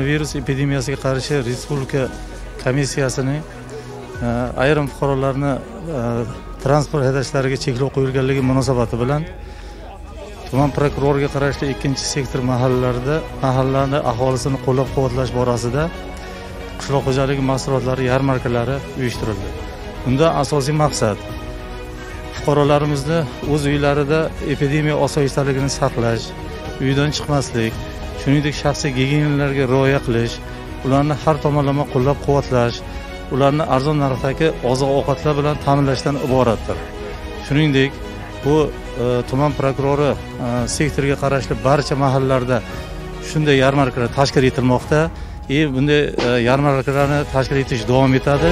koronavirus epidemiyasiga qarshi respublika komissiyasining ayrim fuqarolarni transport haydashlariga cheklov qo'yilganligi munosabati bilan tuman prokuroriga qarashli 2-sektor mahallalarni aholisini qo'llab-quvvatlash borasida qishloq xo'jaligi mahsulotlari yarmarkalari uyushtirildi. Bunda asosiy maqsad fuqarolarimizni o'z uylarida epidemiya osoyishtaligini saqlash, uydan chiqmaslik, shuningdek shaxsiy gigiyenalarga rioya qilish, ularni har tomonlama qo'llab-quvvatlash, ularni arzon narxdagi oziq-ovqatlar bilan ta'minlashdan iboratdir. Shuningdek, bu tuman prokurori sektoriga qarashli barcha mahallalarda shunday yarmarkalar tashkil etilmoqda. Bunday yarmarkalarni tashkil etish davom etadi.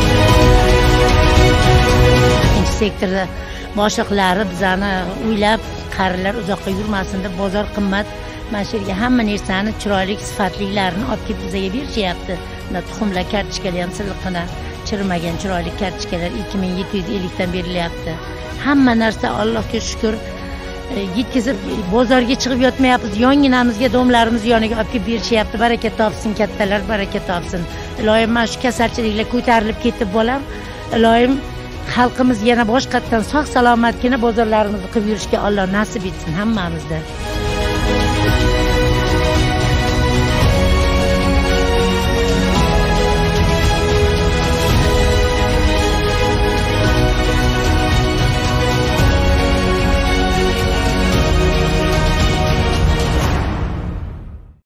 Ikkinchi sektorda boshliqlari bizani uylab, qarilar uzoqqa yurmasin deb bozor qimmat, mana shu yerga hamma narsani chiroyli, sifatlilarini olib kelib bizga berishyapti. Tuxumlar kartochkalar ham silliqqina, chirimagan chiroyli kartochkalar 2750 dan berilyapti. Hamma narsa Allohga shukr yetkazib bozorga chiqib yotmayapmiz. Yonginamizga, domlarimiz yoniga olib kelib berishyapti. Baraka topsin, kattalar baraka topsin. Iloyim mana shu kasalchiliklar ko'tarilib ketib bolam. Iloyim xalqimiz yana boshqatdan sog' salomatgina bozorlarimizni qilib yurishga Alloh nasib etsin hammamizga.